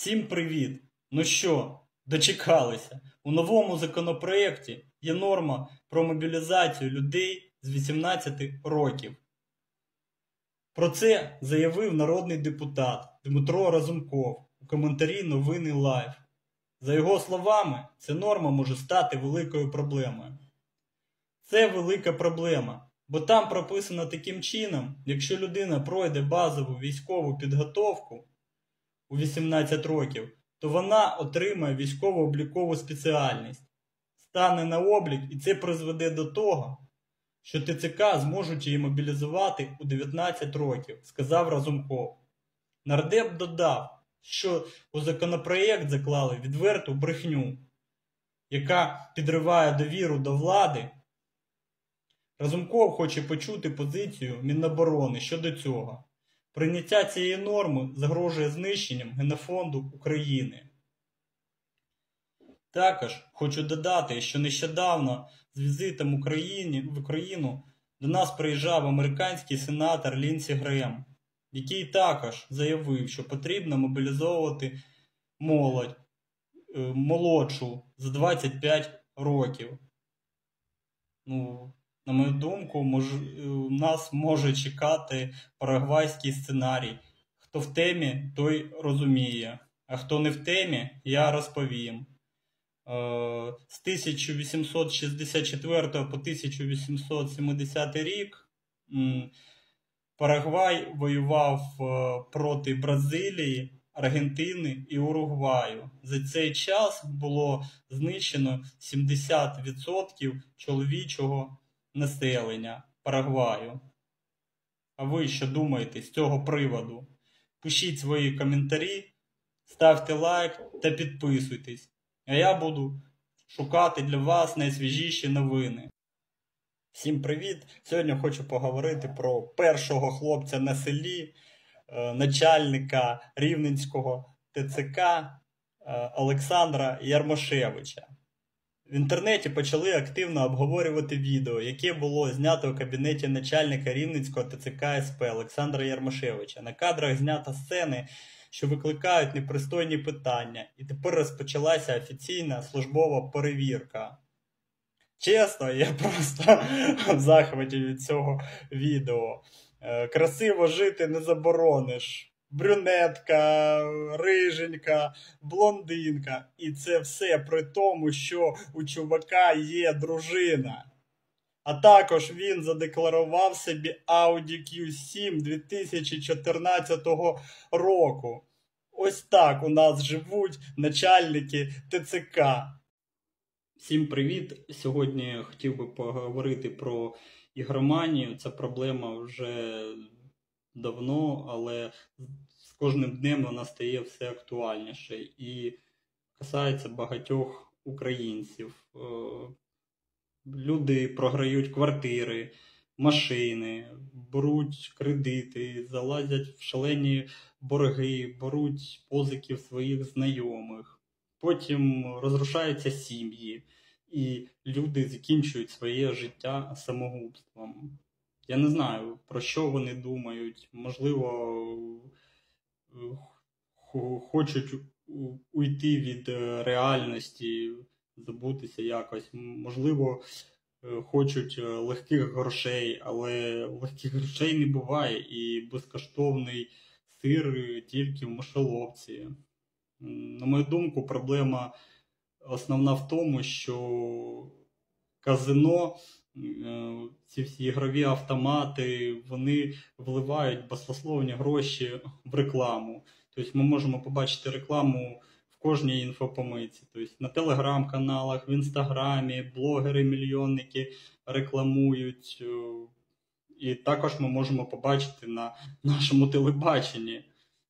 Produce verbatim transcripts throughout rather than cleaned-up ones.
Всім привіт! Ну що, дочекалися? У новому законопроєкті є норма про мобілізацію людей з вісімнадцяти років. Про це заявив народний депутат Дмитро Разумков у коментарі Новини Лайв. За його словами, ця норма може стати великою проблемою. Це велика проблема, бо там прописано таким чином, якщо людина пройде базову військову підготовку у вісімнадцять років, то вона отримає військово-облікову спеціальність, стане на облік, і це призведе до того, що ТЦК зможуть її мобілізувати у дев'ятнадцять років, сказав Разумков. Нардеп додав, що у законопроєкт заклали відверту брехню, яка підриває довіру до влади. Разумков хоче почути позицію Міноборони щодо цього. Прийняття цієї норми загрожує знищенням генофонду України. Також хочу додати, що нещодавно з візитом Україні, в Україну до нас приїжджав американський сенатор Лінсі Грем, який також заявив, що потрібно мобілізовувати молодь, молодшу за двадцять п'ять років. Ну, на мою думку, мож, нас може чекати парагвайський сценарій. Хто в темі, той розуміє. А хто не в темі, я розповім. З тисяча вісімсот шістдесят четвертого по тисяча вісімсот сімдесятий рік Парагвай воював проти Бразилії, Аргентини і Уругваю. За цей час було знищено сімдесят відсотків чоловічого населення Парагваю. А ви що думаєте з цього приводу? Пишіть свої коментарі, ставте лайк та підписуйтесь. А я буду шукати для вас найсвіжіші новини. Всім привіт! Сьогодні хочу поговорити про першого хлопця на селі, начальника Рівненського ТЦК Олександра Ярмошевича. В інтернеті почали активно обговорювати відео, яке було знято у кабінеті начальника Рівненського ТЦК СП Олександра Ярмошевича. На кадрах знято сцени, що викликають непристойні питання, і тепер розпочалася офіційна службова перевірка. Чесно, я просто в захваті від цього відео. Красиво жити не заборониш. Брюнетка, риженька, блондинка. І це все при тому, що у чувака є дружина. А також він задекларував собі Audi кью сім дві тисячі чотирнадцятого року. Ось так у нас живуть начальники ТЦК. Всім привіт! Сьогодні хотів би поговорити про ігроманію. Ця проблема вже давно, але з кожним днем вона стає все актуальніше і касається багатьох українців. Люди програють квартири, машини, беруть кредити, залазять в шалені борги, беруть позики в своїх знайомих. Потім розрушаються сім'ї, і люди закінчують своє життя самогубством. Я не знаю, про що вони думають. Можливо, хочуть уйти від реальності, забутися якось. Можливо, хочуть легких грошей, але легких грошей не буває. І безкоштовний сир тільки в мишоловці. На мою думку, проблема основна в тому, що казино, ці всі ігрові автомати, вони вливають баснословні гроші в рекламу. Тобто ми можемо побачити рекламу в кожній інфопомийці. Тобто на телеграм-каналах, в інстаграмі, блогери-мільйонники рекламують. І також ми можемо побачити на нашому телебаченні.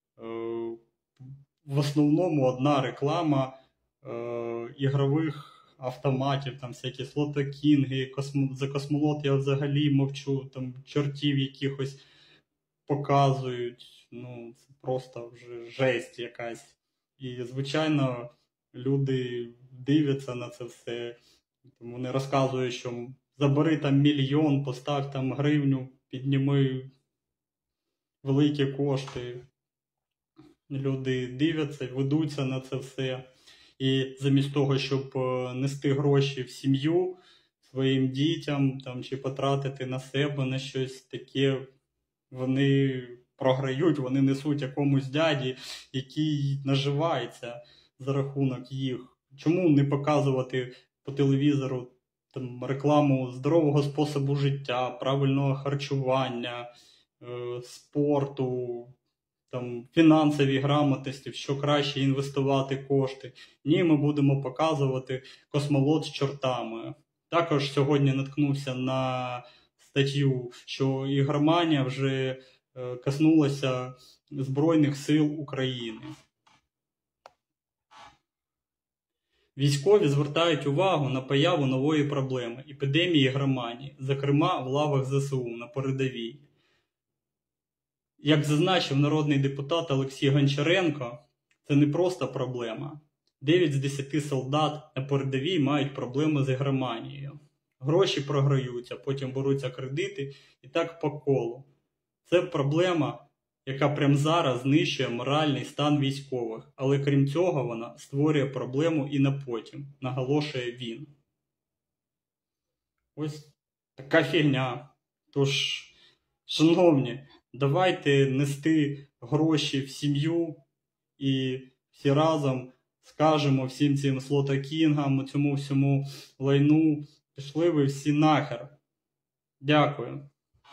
В основному одна реклама е, ігрових автоматів, там всякі слотокінги, космо, за космолот я взагалі мовчу, там чортів якихось показують, ну це просто вже жесть якась. І звичайно люди дивляться на це все, вони розказують, що забери там мільйон, постав там гривню, підніми великі кошти. люди дивляться, ведуться на це все. І замість того, щоб нести гроші в сім'ю, своїм дітям там, чи потратити на себе на щось таке, вони програють, вони несуть якомусь дяді, який наживається за рахунок їх. Чому не показувати по телевізору там, рекламу здорового способу життя, правильного харчування, е, спорту, там, фінансовій грамотності, в що краще інвестувати кошти? Ні, ми будемо показувати космолот з чортами. Також сьогодні наткнувся на статтю, що ігроманія вже е, коснулася Збройних сил України. Військові звертають увагу на появу нової проблеми – епідемії ігроманії, зокрема в лавах зе се у на передовій. Як зазначив народний депутат Олексій Гончаренко, це не просто проблема. дев'ять з десяти солдат на передовій мають проблеми з ігроманією. Гроші програються, потім беруться кредити і так по колу. Це проблема, яка прямо зараз знищує моральний стан військових, але крім цього вона створює проблему і на потім, наголошує він. Ось така фігня. Тож, шановні, давайте нести гроші в сім'ю і всі разом скажемо всім цим слотокінгам, цьому всьому лайну, пішли ви всі нахер. Дякую.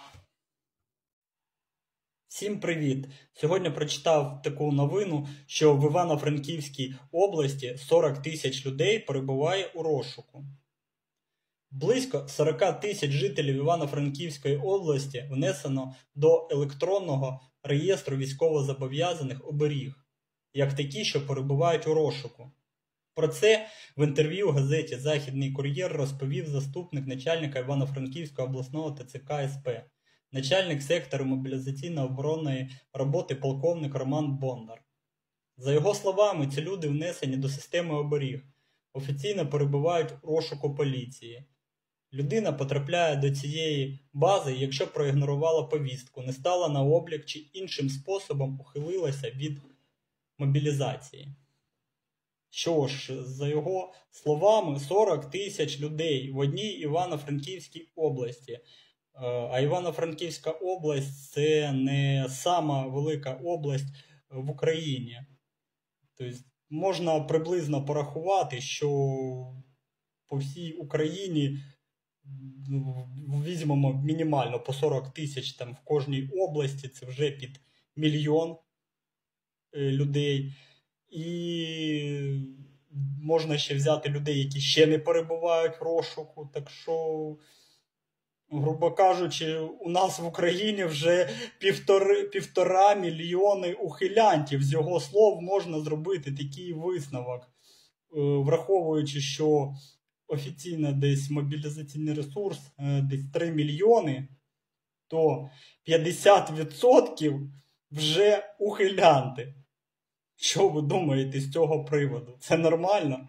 Всім привіт! Сьогодні прочитав таку новину, що в Івано-Франківській області сорок тисяч людей перебуває у розшуку. Близько сорок тисяч жителів Івано-Франківської області внесено до електронного реєстру військовозобов'язаних оберіг, як такі, що перебувають у розшуку. Про це в інтерв'ю газеті «Західний кур'єр» розповів заступник начальника Івано-Франківського обласного те це ка ес пе, начальник сектору мобілізаційно-оборонної роботи полковник Роман Бондар. За його словами, ці люди внесені до системи оберіг, офіційно перебувають у розшуку поліції. Людина потрапляє до цієї бази, якщо проігнорувала повістку, не стала на облік чи іншим способом ухилилася від мобілізації. Що ж, за його словами, сорок тисяч людей в одній Івано-Франківській області. А Івано-Франківська область – це не сама велика область в Україні. Тобто можна приблизно порахувати, що по всій Україні візьмемо мінімально по сорок тисяч там в кожній області, це вже під мільйон людей. І можна ще взяти людей, які ще не перебувають в розшуку. Так що, грубо кажучи, у нас в Україні вже півтори, півтора мільйони ухилянтів. З його слов можна зробити такий висновок, враховуючи, що офіційно десь мобілізаційний ресурс десь три мільйони, то п'ятдесят відсотків вже ухилянти. Що ви думаєте з цього приводу? Це нормально?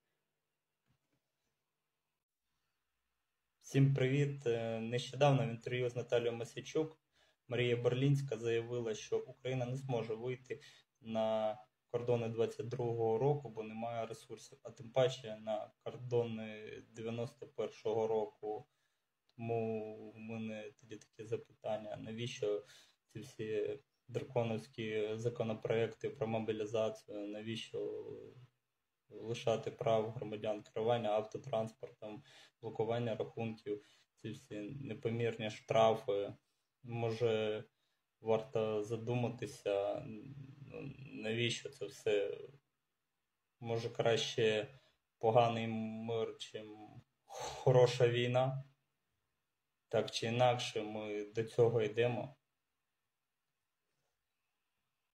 Всім привіт. Нещодавно в інтерв'ю з Наталією Мосійчук Марія Берлінська заявила, що Україна не зможе вийти на кордони двадцять другого року, бо немає ресурсів, а тим паче на кордони дев'яносто першого року. Тому в мене тоді таке запитання, навіщо ці всі драконовські законопроекти про мобілізацію, навіщо лишати прав громадян керування автотранспортом, блокування рахунків, ці всі непомірні штрафи. Може, варто задуматися, навіщо це все. Може, краще поганий мир, чим хороша війна. Так чи інакше, ми до цього йдемо.